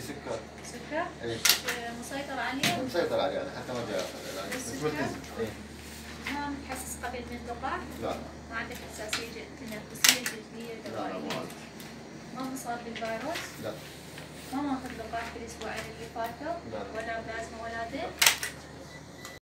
سكر. سكر؟ اي. مسيطر عليه؟ مسيطر عليه انا حتى ما جاء العلاج بس ملتزم. اي. ما تحسس قبل من ذقاق؟ لا. ما عندك حساسية تنفسية جلدية دوائية؟ ما مصاب بالفيروس؟ لا. ما ماخذ لقاح في الاسبوعين اللي فاتوا؟ لا. ولا بلازما ولا دم؟